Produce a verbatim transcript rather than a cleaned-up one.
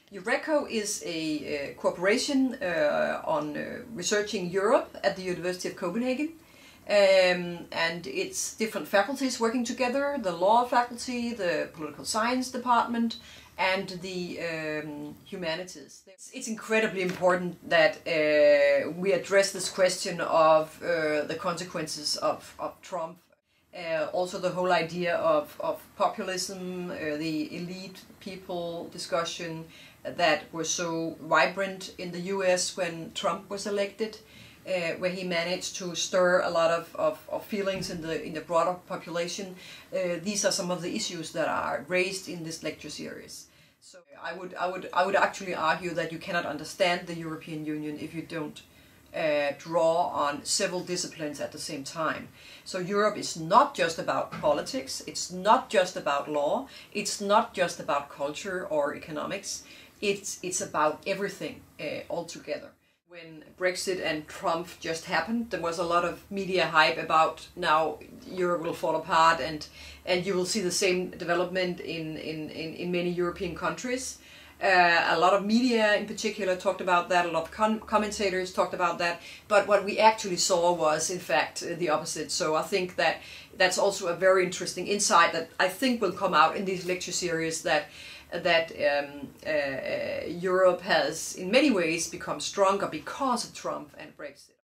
Eureco is a uh, cooperation uh, on uh, researching Europe at the University of Copenhagen. Um, and it's different faculties working together, the law faculty, the political science department, and the um, humanities. It's, it's incredibly important that uh, we address this question of uh, the consequences of, of Trump. Uh, also the whole idea of, of populism, uh, the elite people discussion that was so vibrant in the U S when Trump was elected, uh, where he managed to stir a lot of, of, of feelings in the, in the broader population. Uh, these are some of the issues that are raised in this lecture series. So I would, I would, I would actually argue that you cannot understand the European Union if you don't Uh, draw on several disciplines at the same time. So Europe is not just about politics, it's not just about law, it's not just about culture or economics, it's, it's about everything uh, altogether. When Brexit and Trump just happened, there was a lot of media hype about now Europe will fall apart, and, and you will see the same development in, in, in, in many European countries. Uh, a lot of media in particular talked about that, a lot of com commentators talked about that, but what we actually saw was in fact uh, the opposite. So I think that that's also a very interesting insight that I think will come out in these lecture series, that that um, uh, Europe has in many ways become stronger because of Trump and Brexit.